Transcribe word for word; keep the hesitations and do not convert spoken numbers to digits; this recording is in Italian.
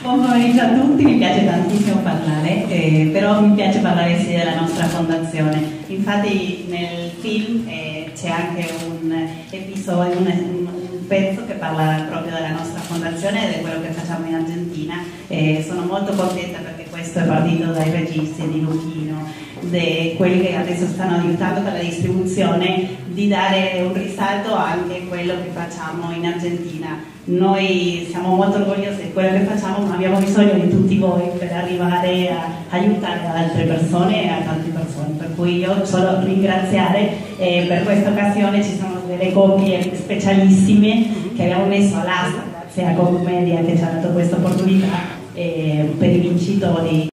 Buon pomeriggio a tutti, mi piace tantissimo parlare, eh, però mi piace parlare sì della nostra fondazione. Infatti nel film eh, c'è anche un episodio, un, un pezzo che parla proprio della nostra fondazione e di quello che facciamo in Argentina. Eh, sono molto contenta perché questo è partito dai registi di Luchino, di quelli che adesso stanno aiutando per la distribuzione, di dare un risalto anche a quello che facciamo in Argentina. Noi siamo molto orgogliosi di quello che facciamo, ma abbiamo bisogno di tutti voi per arrivare a aiutare altre persone e a tante persone, per cui io solo ringraziare eh, per questa occasione. Ci sono delle coppie specialissime che abbiamo messo all'asta grazie a Coop Media che ci ha dato questa opportunità, eh, per i vincitori